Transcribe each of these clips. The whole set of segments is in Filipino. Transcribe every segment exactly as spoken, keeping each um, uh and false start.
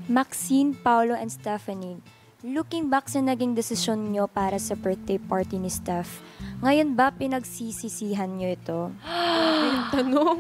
Maxine, Paolo, and Stephanie, looking back sa naging desisyon nyo para sa birthday party ni Steph, ngayon ba pinagsisisihan nyo ito? Yung tanong.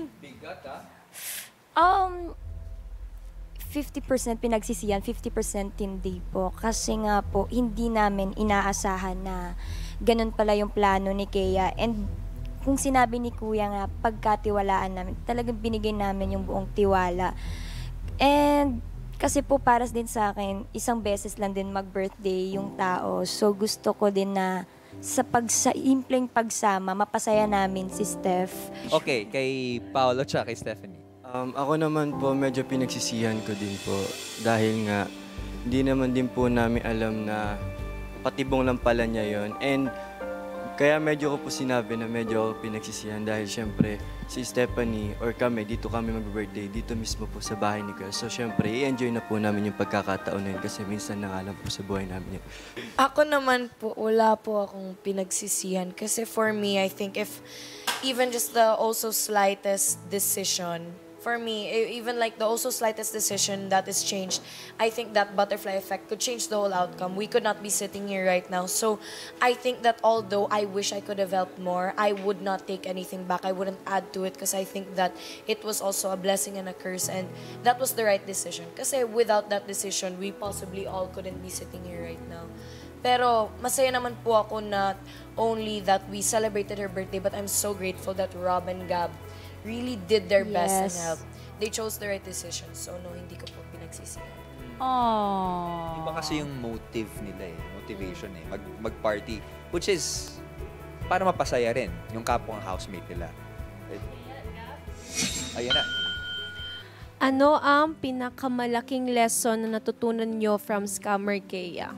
Um, fifty percent pinagsisihan, fifty percent hindi po. Kasi nga po, hindi namin inaasahan na ganun pala yung plano ni Kea. And kung sinabi ni Kuya nga, pagkatiwalaan namin, talagang binigay namin yung buong tiwala. And kasi po para din sa akin, isang beses lang din mag-birthday yung tao. So gusto ko din na sa pagsaimpleng pagsama, mapasaya namin si Steph. Okay, kay Paolo tsaka kay Stephanie. Um, ako naman po, medyo pinagsisihan ko din po. Dahil nga, hindi naman din po namin alam na patibong lang pala niya yon. And kaya medyo ko po sinabi na medyo ako pinagsisihan dahil syempre si Stephanie or kami, dito kami mag-birthday, dito mismo po sa bahay ni Kuya. So syempre, i-enjoy na po namin yung pagkakataon na yun kasi minsan na nga lang po sa buhay namin yun. Ako naman po, wala po akong pinagsisihan. Kasi for me, I think if even just the also slightest decision, for me, e- even like the also slightest decision that is changed, I think that butterfly effect could change the whole outcome. We could not be sitting here right now. So I think that although I wish I could have helped more, I would not take anything back. I wouldn't add to it because I think that it was also a blessing and a curse, and that was the right decision. Kasi without that decision, we possibly all couldn't be sitting here right now. Pero masaya naman po ako not only that we celebrated her birthday, but I'm so grateful that Rob and Gab really did their best and Yes. helped. They chose the right decision. So no, hindi ko po pinagsisihan. Aww. Iba kasi yung motive nila eh, motivation eh, mag, mag-party. Which is, para mapasaya rin yung kapwa ng housemate nila. Ayan na. Ano ang pinakamalaking lesson na natutunan nyo from Scammer Kea?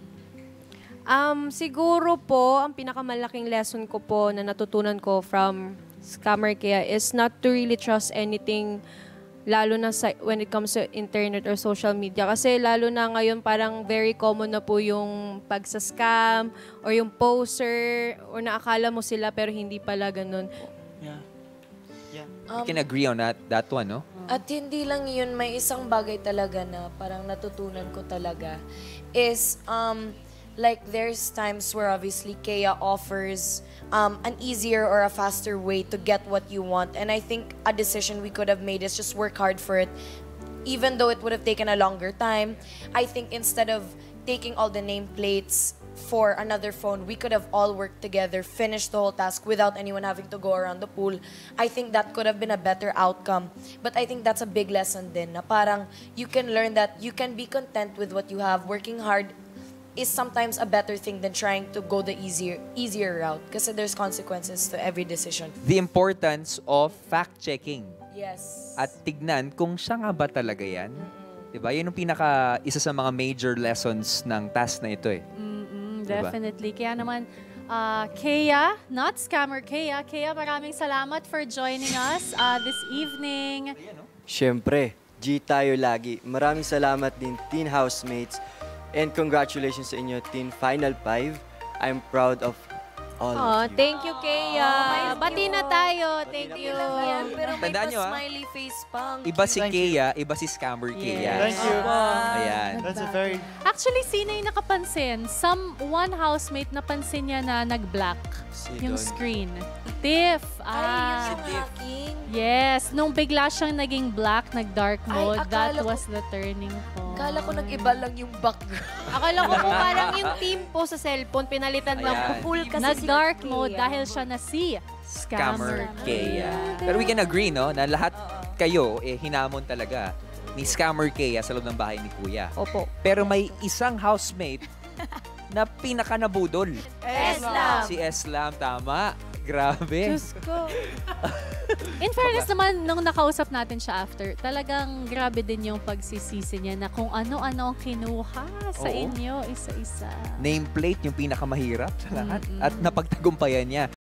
Um, siguro po, ang pinakamalaking lesson ko po na natutunan ko from Scammer Kea is not to really trust anything, lalo na sa, when it comes to internet or social media. Kasi lalo na ngayon parang very common na po yung pagsa-scam or yung poser or naakala mo sila pero hindi pala ganun. Yeah. Yeah. We can agree on that, that one, no? At hindi lang yun, may isang bagay talaga na parang natutunan ko talaga is um, like there's times where obviously Kea offers um, an easier or a faster way to get what you want. And I think a decision we could have made is just work hard for it. Even though it would have taken a longer time, I think instead of taking all the nameplates for another phone, we could have all worked together, finished the whole task without anyone having to go around the pool. I think that could have been a better outcome. But I think that's a big lesson din, na parang you can learn that you can be content with what you have. Working hard is sometimes a better thing than trying to go the easier easier route kasi there's consequences to every decision. The importance of fact-checking. Yes. At tignan kung siya nga ba talaga yan. Diba? Yun yung pinaka, isa sa mga major lessons ng task na ito eh. Mm-mm, Diba? definitely. Kaya naman, uh, Kea, not Scammer Kea. Kea, maraming salamat for joining us uh, this evening. Syempre, G tayo lagi. Maraming salamat din, teen housemates. And congratulations sa inyo, teen Final Five. I'm proud of all Oh, of you. thank you, Kea. Bati na tayo. Thank you. Yan, pero may Tandaan nyo, ah. pa-smiley face pa. Ang Iba si cute. Kea, iba si Scammer Kea. Thank you. Ayan. That's a very... Actually, sino yung nakapansin? Some one housemate napansin niya na nag-black Si yung Don. screen. Tiff. Ay, Ah. yung hacking. Yes. Nung bigla siyang naging black, nag-dark Ay, mode, that akala ko- was the turning point. Kala ko nag-iba lang yung background. Akala ko kung parang yung team po sa cellphone, pinalitan lang Ayan. po. Full kasi Nag-dark si mode Kea. dahil siya na si Scammer Scammer Kea. Pero we can agree, no? Na lahat kayo, eh, hinamon talaga ni Scammer Kea sa loob ng bahay ni Kuya. Opo. Pero may isang housemate na pinakanabudol. Eslam. Si Eslam, tama. Grabe. Diyos ko. In fairness naman, nung nakausap natin siya after, talagang grabe din yung pagsisisi niya na kung ano-ano ang kinuha sa Oo. inyo, isa-isa. Nameplate yung pinakamahirap sa lahat. At napagtagumpayan niya.